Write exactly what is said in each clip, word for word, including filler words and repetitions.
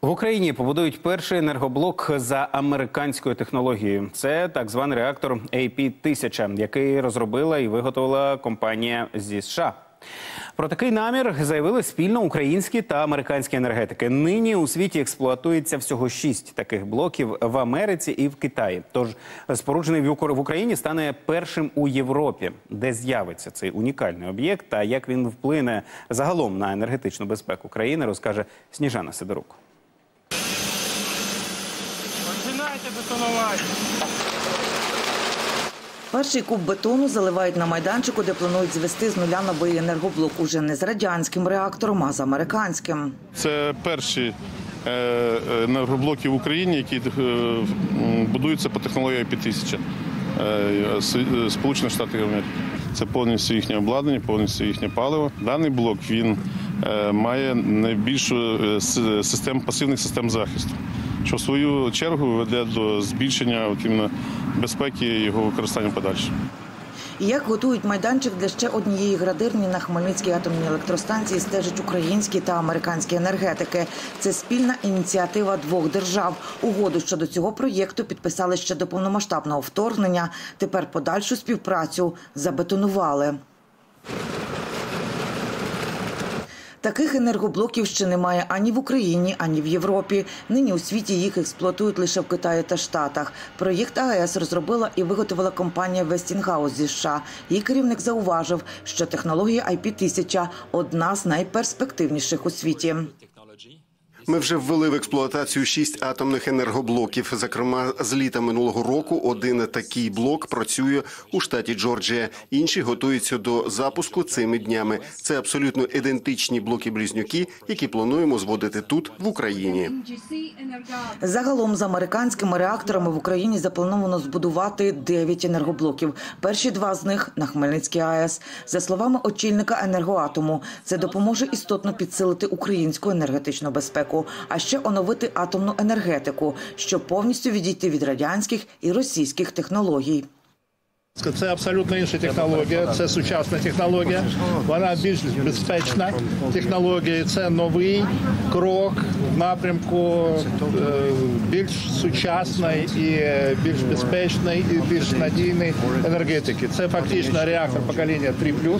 В Україні побудують перший енергоблок за американською технологією. Це так званий реактор ей пі тисяча, який розробила і виготовила компанія зі США. Про такий намір заявили спільно українські та американські енергетики. Нині у світі експлуатується всього шість таких блоків в Америці і в Китаї. Тож споруджений в Україні стане першим у Європі. Де з'явиться цей унікальний об'єкт та як він вплине загалом на енергетичну безпеку країни, розкаже Сніжана Сидорук. Починайте бетонувати. Перший куб бетону заливають на майданчику, де планують звести з нуля новий енергоблок. Уже не з радянським реактором, а з американським. Це перші енергоблоки в Україні, які будуються по технології ей пі тисяча Сполучених Штатів Америки. Це повністю їхнє обладнання, повністю їхнє паливо. Даний блок він має найбільшу систему пасивних систем захисту, що в свою чергу веде до збільшення от, іменно, безпеки його використання подальше. І як готують майданчик для ще однієї градирні на Хмельницькій атомній електростанції, стежать українські та американські енергетики. Це спільна ініціатива двох держав. Угоду щодо цього проєкту підписали ще до повномасштабного вторгнення. Тепер подальшу співпрацю забетонували. Таких енергоблоків ще немає ані в Україні, ані в Європі. Нині у світі їх експлуатують лише в Китаї та Штатах. Проєкт АЕС розробила і виготовила компанія Westinghouse зі США. Її керівник зауважив, що технологія ей пі тисяча – одна з найперспективніших у світі. Ми вже ввели в експлуатацію шість атомних енергоблоків. Зокрема, з літа минулого року один такий блок працює у штаті Джорджія. Інші готуються до запуску цими днями. Це абсолютно ідентичні блоки-близнюки, які плануємо зводити тут, в Україні. Загалом з американськими реакторами в Україні заплановано збудувати дев'ять енергоблоків. Перші два з них на Хмельницькій АЕС. За словами очільника «Енергоатому», це допоможе істотно підсилити українську енергетичну безпеку, а ще оновити атомну енергетику, щоб повністю відійти від радянських і російських технологій. Це абсолютно інша технологія, це сучасна технологія, вона більш безпечна технологія, це новий крок в напрямку більш сучасної і більш безпечної і більш надійної енергетики. Це фактично реактор покоління три плюс,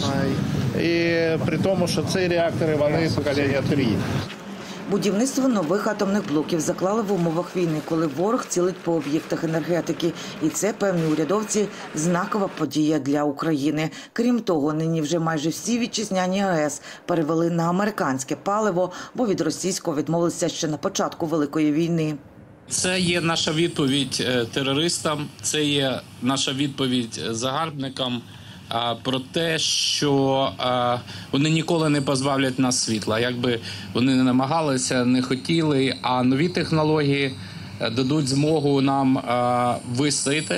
і при тому, що ці реактори, вони покоління три. Будівництво нових атомних блоків заклали в умовах війни, коли ворог цілить по об'єктах енергетики. І це, певні урядовці, знакова подія для України. Крім того, нині вже майже всі вітчизняні АЕС перевели на американське паливо, бо від російського відмовилися ще на початку Великої війни. Це є наша відповідь терористам, це є наша відповідь загарбникам про те, що вони ніколи не позбавлять нас світла. Якби вони не намагалися, не хотіли, а нові технології дадуть змогу нам вистояти.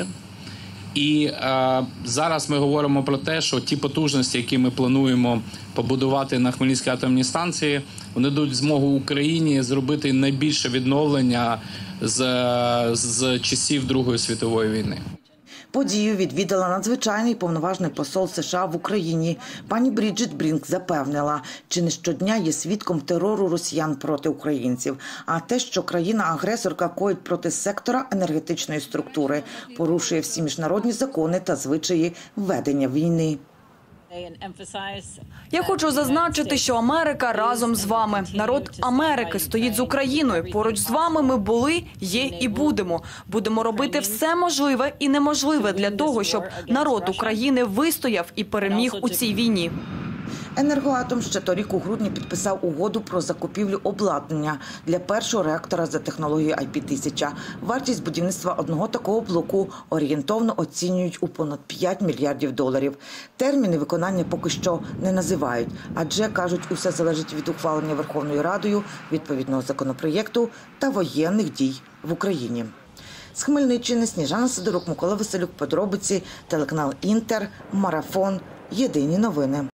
І зараз ми говоримо про те, що ті потужності, які ми плануємо побудувати на Хмельницькій атомній станції, вони дадуть змогу Україні зробити найбільше відновлення з, з часів Другої світової війни. Подію відвідала надзвичайний повноважний посол США в Україні. Пані Бріджит Брінк запевнила, чи не щодня є свідком терору росіян проти українців, а те, що країна-агресорка коїть проти сектора енергетичної структури, порушує всі міжнародні закони та звичаї ведення війни. Я хочу зазначити, що Америка разом з вами. Народ Америки стоїть з Україною. Поруч з вами ми були, є і будемо. Будемо робити все можливе і неможливе для того, щоб народ України вистояв і переміг у цій війні. «Енергоатом» ще торік у грудні підписав угоду про закупівлю обладнання для першого реактора за технологією ей пі тисяча. Вартість будівництва одного такого блоку орієнтовно оцінюють у понад п'ять мільярдів доларів. Терміни виконання поки що не називають, адже, кажуть, усе залежить від ухвалення Верховною Радою відповідного законопроєкту та воєнних дій в Україні. З Хмельниччини Сніжана Сидорук, Микола Василюк, подробиці, телеканал «Інтер», Марафон, Єдині новини.